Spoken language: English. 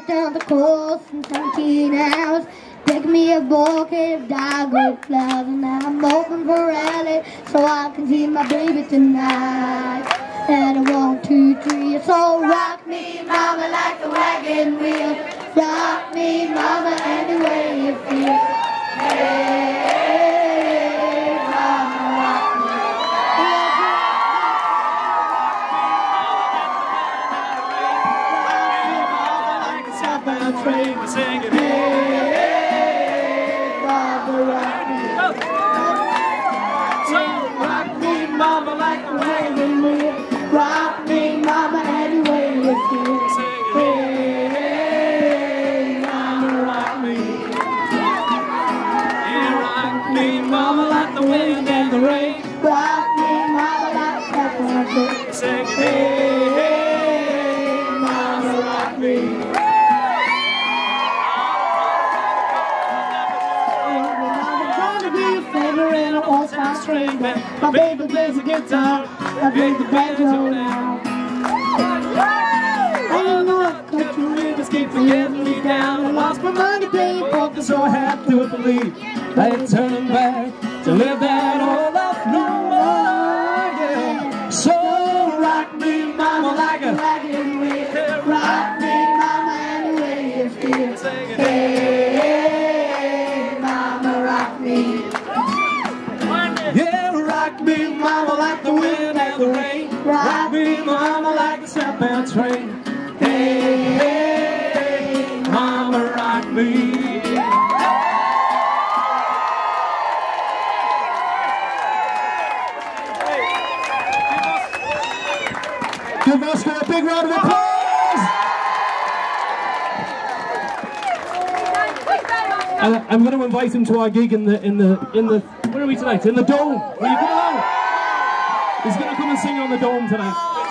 it down the coast in 17 hours. Pick me a bouquet of dogwood flowers, and I'm hoping for rally so I can see my baby tonight. And a 1, 2, 3, so rock me, mama, like a wagon wheel. Rock me, mama, any way you feel. Hey, mama, rock me. Like a southbound train, we're singing. Hey, mama, rock me. So rock me, mama, like a wagon wheel. Rock me, mama, any way you feel. Hey, mama, rock me. Yeah, rock me, mama, like the wind and the rain. Rock me, mama, like a wagon. Singing, Hey, mama, rock me. I'm gonna be a flavor in an old-style string band. My baby plays the guitar, I play the banjo now. I don't know what country rivers keep getting me down. I lost my money playing poker, so I have to believe I ain't turning back to live that old life no more. Yeah. So rock me, mama, like a wagon wheel. Rock me, mama, any way you feel. Hey, mama, rock me. yeah, rock me, mama, like the wind and the rain. Rock me, mama, like a southbound train. Hey, hey, Mama, rock me. Give us a big round of applause. I'm going to invite him to our gig in the where are we tonight? In the Dome. Will you come along? He's going to come and sing on the Dome tonight.